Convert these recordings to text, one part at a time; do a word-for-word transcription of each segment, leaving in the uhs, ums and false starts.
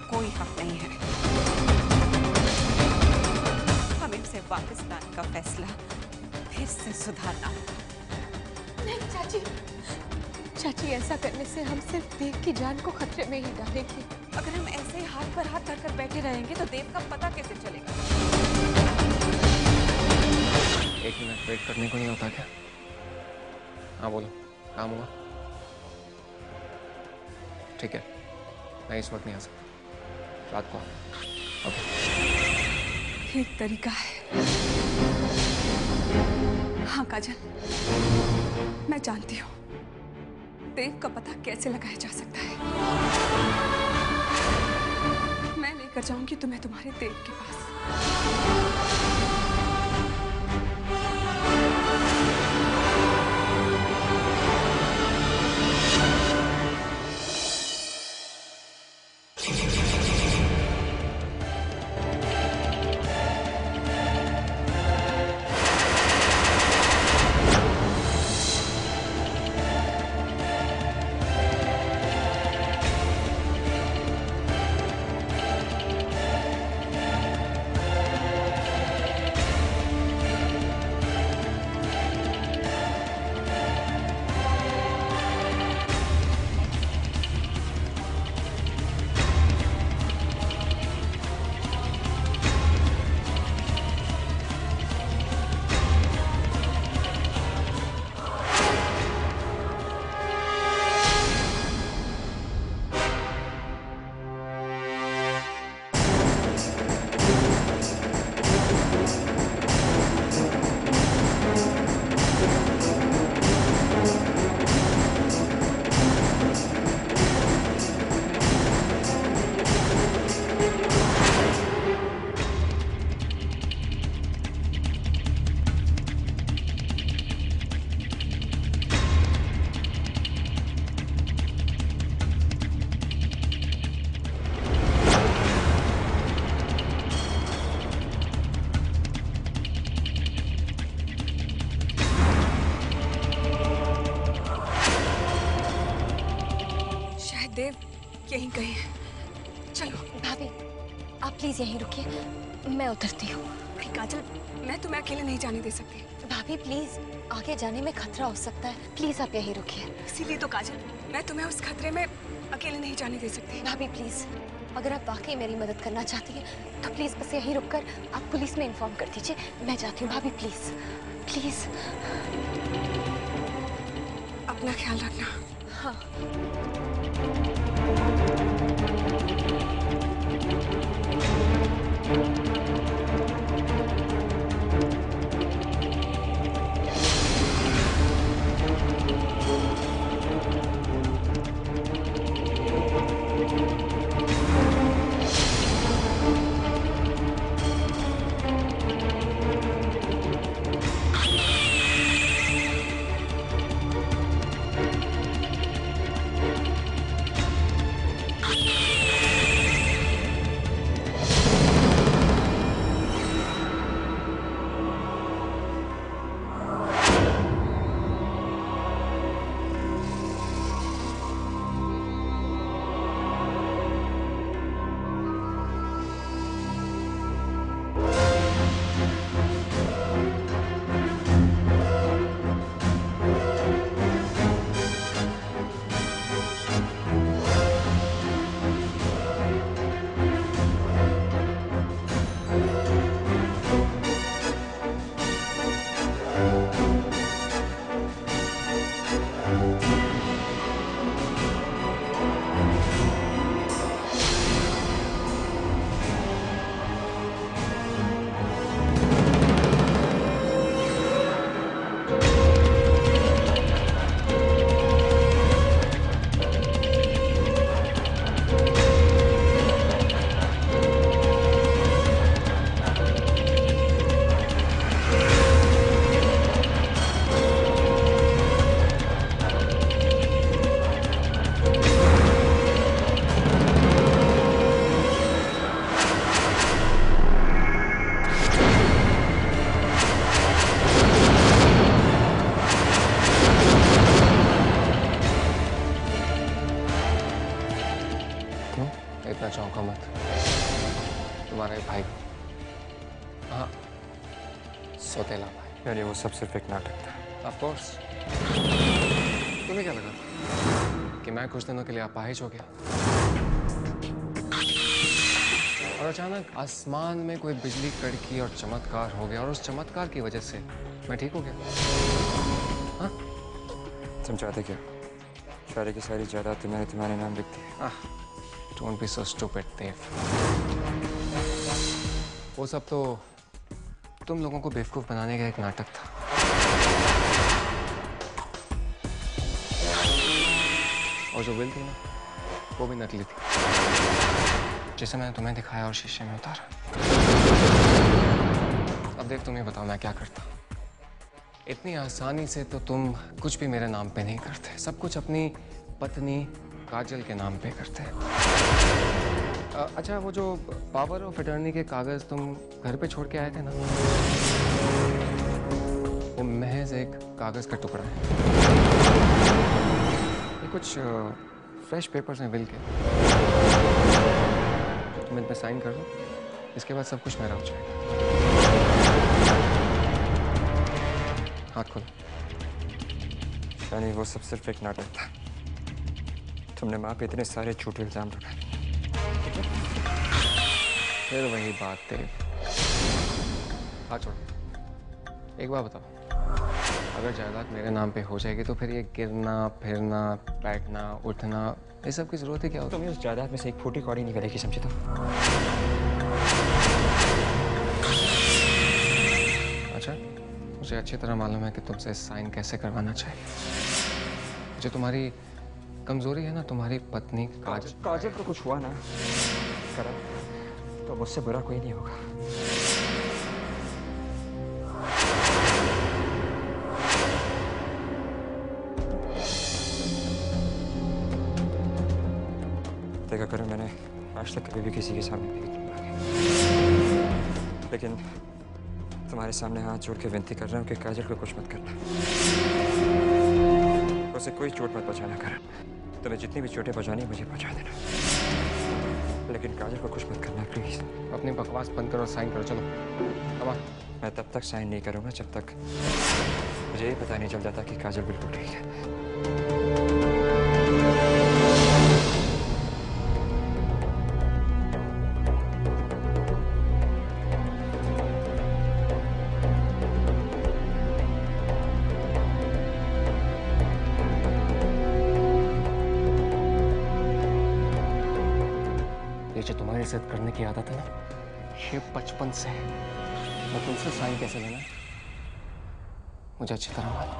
कोई हक नहीं है। हमें उसे वापस लाने का फैसला फिर से सुधारना होगा। नहीं चाची, चाची ऐसा करने से हम सिर्फ देव की जान को खतरे में ही डालेंगे। अगर हम ऐसे ही हाथ पर हाथ धरकर बैठे रहेंगे तो देव का पता कैसे चलेगा? एक मिनट वेट करने को नहीं होता क्या? हाँ बोलो, काम हुआ? ठीक है, मैं इस वक्त नहीं आ सकता, रात को आऊंगा। ओके। एक तरीका है। हाँ काजल, मैं जानती हूँ देव का पता कैसे लगाया जा सकता है। मैं लेकर जाऊंगी तुम्हें तुम्हारे देव के पास। देव यहीं कहीं है। चलो भाभी, आप प्लीज यहीं रुकिए, मैं उतरती हूँ। काजल, मैं तुम्हें अकेले नहीं जाने दे सकती। भाभी प्लीज, आगे जाने में खतरा हो सकता है, प्लीज आप यहीं रुकिए। इसीलिए तो काजल, मैं तुम्हें उस खतरे में अकेले नहीं जाने दे सकती। भाभी प्लीज, अगर आप वाकई मेरी मदद करना चाहती हैं तो प्लीज बस यहीं रुककर आप पुलिस में इन्फॉर्म कर दीजिए। मैं जाती हूँ भाभी, प्लीज प्लीज। अपना ख्याल रखना। हाँ। इतना चौंका मत, तुम्हारे भाई, हाँ सौतेला भाई। यानी वो सब सिर्फ एक नाटक था? Of course. तुम्हें क्या लगा था कि मैं कुछ दिनों के लिए अपाहिज हो गया और अचानक आसमान में कोई बिजली कड़की और चमत्कार हो गया और उस चमत्कार की वजह से मैं ठीक हो गया? हाँ? तुम चाहते क्या? सारी की सारी जायदाद तुम्हारे तुम्हारे नाम लिखती है। Ah, don't be so stupid Dev. वो सब तो तुम लोगों को बेवकूफ बनाने का एक नाटक था। और जो विल थी ना, वो भी नकली थी, जिसे मैंने तुम्हें दिखाया और शीशे में उतारा। अब देख, तुम ही बताओ मैं क्या करता। इतनी आसानी से तो तुम कुछ भी मेरे नाम पे नहीं करते, सब कुछ अपनी पत्नी काजल के नाम पे करते। अच्छा, वो जो पावर ऑफ अटर्नी के कागज तुम घर पे छोड़ के आए थे ना, वो महज एक कागज का टुकड़ा है। ये कुछ फ्रेश पेपर्स हैं विल के, तुम इन पे साइन कर दो, इसके बाद सब कुछ मेरा हो जाएगा। हाथ खोलो। यानी वो सब सिर्फ एक नाटक था? तुमने माँ पे इतने सारे झूठे इल्जाम लगाए। फिर वही बात देव, हाथ छोड़ो। एक बार बताओ, अगर जायदाद मेरे नाम पे हो जाएगी तो फिर ये गिरना फिरना बैठना उठना, ये सब की जरूरत है क्या होती? तुम्हें उस जायदाद में से एक फूटी कौड़ी निकलेगी, समझे? तो अच्छा, मुझे अच्छी तरह मालूम है कि तुमसे साइन कैसे करवाना चाहिए। जो तुम्हारी कमजोरी है ना, तुम्हारी पत्नी काजल। काजल को कुछ हुआ ना करा तो मुझसे बुरा कोई नहीं होगा। देखा करो, मैंने आज तक कभी भी किसी के सामने नहीं मांगी, लेकिन तुम्हारे सामने हाथ जोड़ के विनती कर रहा हूँ कि काजल को कुछ मत करना, उसे कोई चोट मत पहुंचाना। कर तुम्हें जितनी भी चोटें पहुंचानी मुझे पहुंचा देना, लेकिन काजल को कुछ मत करना प्लीज। अपनी बकवास बंद करो, साइन करो, चलो। अब मैं तब तक साइन नहीं करूंगा जब तक मुझे ये पता नहीं चल जाता कि काजल बिल्कुल ठीक है। जो तुम्हारी इज्जत करने की आदत है ना, ये बचपन से है। मैं तुमसे साइन कैसे लेना मुझे अच्छी तरह मालूम।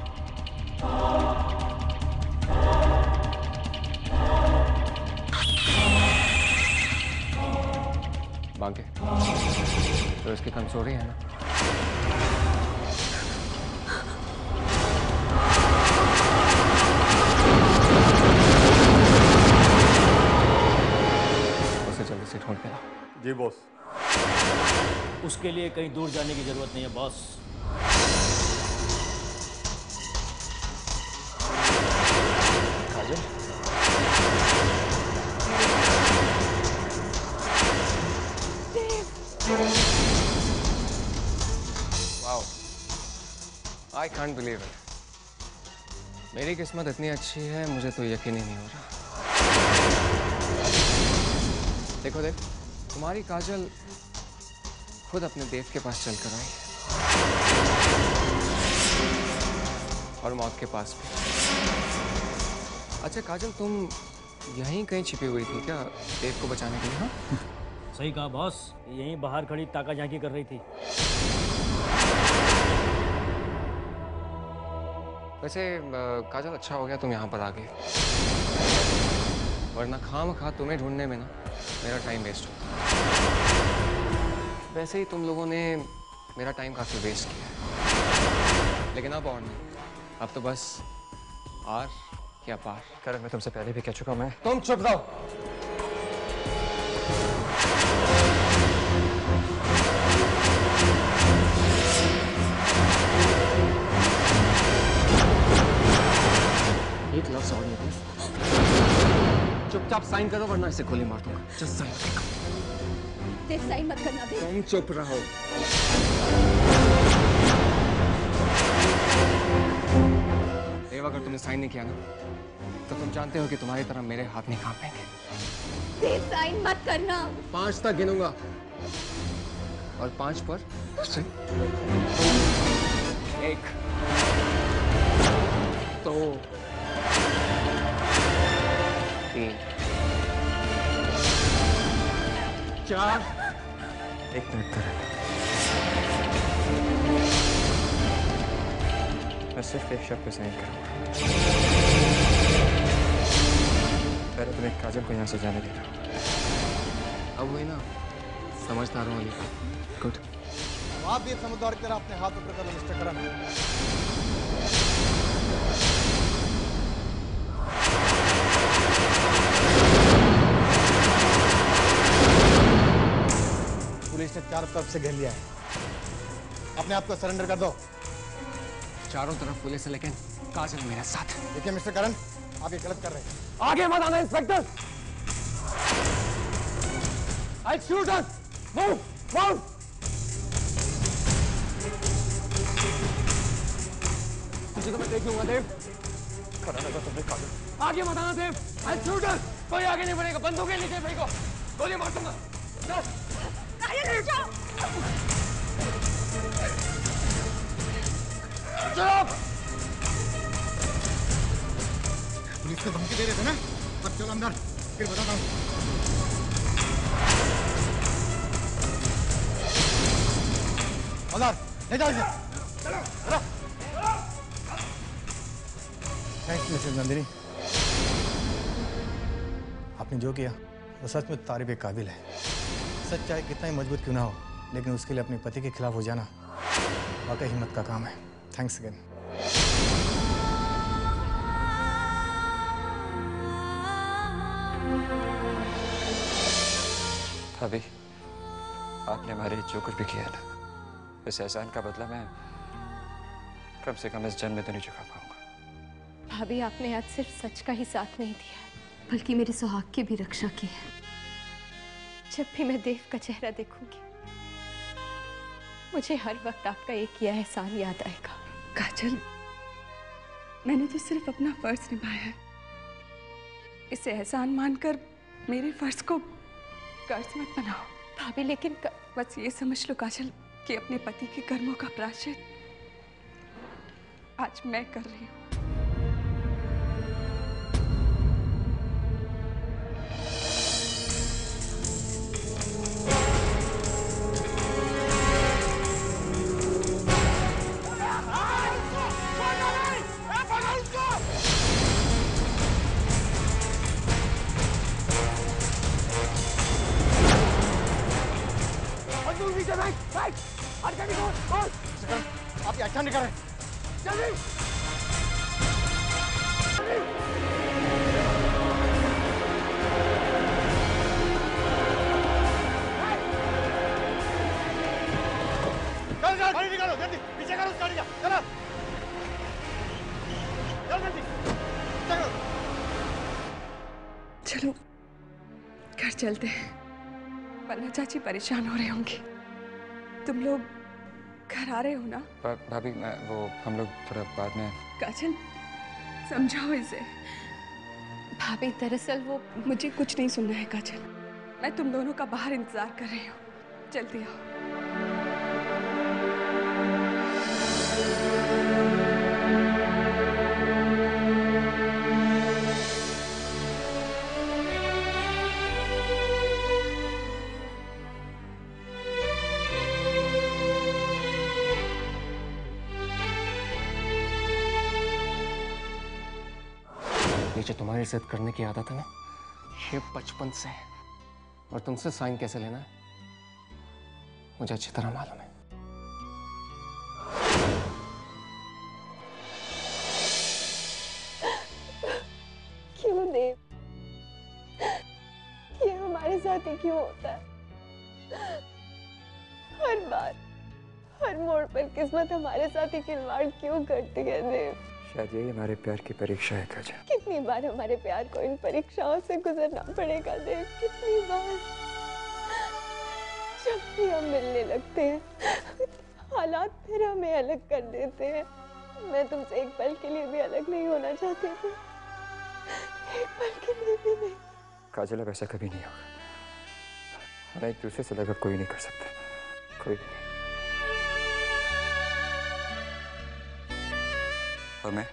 बांके, तो इसकी कमजोरी है ना, जल्दी से ढूंढ के लाओ। जी बॉस। उसके लिए कहीं दूर जाने की जरूरत नहीं है boss. Kajal, wow, I can't believe it. मेरी किस्मत इतनी अच्छी है, मुझे तो यकीन ही नहीं हो रहा। देखो देख, तुम्हारी काजल खुद अपने देव के पास चल कर आई और मौत के पास भी। अच्छा काजल, तुम यहीं कहीं छिपी हुई थी क्या देव को बचाने के लिए? हाँ सही कहा बॉस, यहीं बाहर खड़ी ताका झांकी कर रही थी। वैसे काजल, अच्छा हो गया तुम यहाँ पर आ गए, वरना खाम खा तुम्हें ढूंढने में ना मेरा टाइम वेस्ट होता। वैसे ही तुम लोगों ने मेरा टाइम काफी वेस्ट किया, लेकिन अब और नहीं, अब तो बस आर या पार। करण, मैं तुमसे पहले भी कह चुका हूं। मैं तुम चुप रहो। एक लफ्ज और नहीं, चुपचाप साइन करो वरना इसे गोली मार दूंगा। Just sign. देव साइन मत करना देव। तुम चुप रहो। देव अगर तुमने साइन नहीं किया ना तो तुम जानते हो कि तुम्हारी तरह मेरे हाथ नहीं कांपेंगे। देव साइन मत करना। पांच तक गिनूंगा और पांच पर एक, दो, तीन, चार। एक मिनट कर, मैं सिर्फ एक शब्द पे साइन करूंगा। पहले तुम्हें काजल को यहाँ से जाने देना। अब वही ना समझदारों वाली। गुड। आप भी समझदार की तरह अपने हाथ ऊपर कर लो मिस्टर करण। पुलिस ने चारों तरफ से घेर लिया है, अपने आप को सरेंडर कर दो। चारों तरफ पुलिस है लेकिन काजल मेरे साथ। देखिए मिस्टर करण, आप ये गलत कर रहे हैं। आगे मत आना inspector. I'll shoot us. Move, move. तुझे तो मैं देख लूंगा देव। खड़ा लगा तुमने काजल। आगे मत आना देव। I'll shoot us. कोई आगे नहीं बढ़ेगा। बंदूकें नीचे फेंको। गोली मार दूंगा। चलो। पुलिस को धमकी दे रहे थे ना? अब चलो अंदर, फिर बताता हूँ। अंदर, ले जाओ इसे। चलो, चलो। Thanks Mrs Nandini. आपने जो किया वो सच में तारीफ के काबिल है। सच चाहे कितना ही मजबूत क्यों ना हो, लेकिन उसके लिए अपने पति के खिलाफ हो जाना वाकई हिम्मत का काम है। Thanks again. भाभी, आपने हमारे जो कुछ भी किया ना, इस एहसान का बदला मैं कम से कम इस जन्म में तो नहीं चुका पाऊंगा। भाभी, आपने आज सिर्फ सच का ही साथ नहीं दिया, बल्कि मेरे सुहाग की भी रक्षा की है। जब भी मैं देव का चेहरा देखूंगी, मुझे हर वक्त आपका एक किया एहसान याद आएगा। काजल, मैंने तो सिर्फ अपना फर्ज निभाया है। इसे एहसान मानकर मेरे फर्ज को कर्ज मत बनाओ। भाभी, लेकिन क... बस ये समझ लो काजल कि अपने पति के कर्मों का प्रायश्चित आज मैं कर रही हूँ। आप ये अच्छा नहीं कर रहे। जल्दी। चल चल, गाड़ी निकालो जल्दी, पीछे करो उस गाड़ी का। चलो चल जल्दी, चलो चलो घर चलते हैं, वरना चाची परेशान हो रहे होंगे। तुम लोग घर आ रहे हो ना? भाभी, मैं वो हम लोग थोड़ा बाद में। काजल, समझाओ इसे। भाभी, दरअसल वो मुझे कुछ नहीं सुनना है काजल। मैं तुम दोनों का बाहर इंतजार कर रही हूँ। जल्दी आओ। नीचे तुम्हारी इज्जत करने की आदत है ना, ये बचपन से है। और तुमसे साइन कैसे लेना है मुझे अच्छी तरह मालूम है। क्यों देव, ये हमारे साथ ही क्यों होता है? हर बार, हर मोड़ पर किस्मत हमारे साथ ही खिलवाड़ क्यों करती है देव? शायद यही हमारे प्यार की परीक्षा है काजल। कितनी बार हमारे प्यार को इन परीक्षाओं से गुजरना पड़ेगा देव, कितनी बार। जब भी हम मिलने लगते हैं हालात फिर हमें अलग कर देते हैं। मैं तुमसे एक पल के लिए भी अलग नहीं होना चाहती थी, एक पल के लिए भी नहीं। काजल अब ऐसा कभी नहीं होगा। हमें एक दूसरे से अलग कोई नहीं कर सकता, कोई भी नहीं। और मैं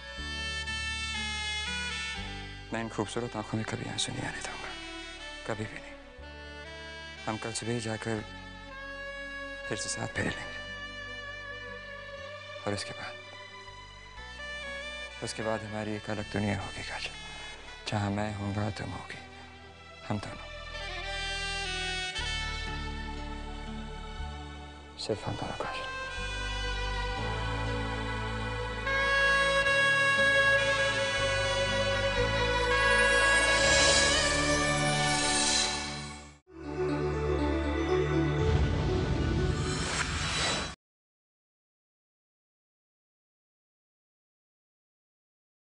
मैं इन खूबसूरत आंखों में कभी आंसू नहीं आने दूंगा, कभी भी नहीं। हम कल सुबह ही जाकर फिर से साथ फेरे लेंगे और उसके बाद उसके बाद हमारी एक अलग दुनिया होगी काजल, जहां मैं होऊंगा तुम होगी, हम दोनों, सिर्फ हम दोनों काजल।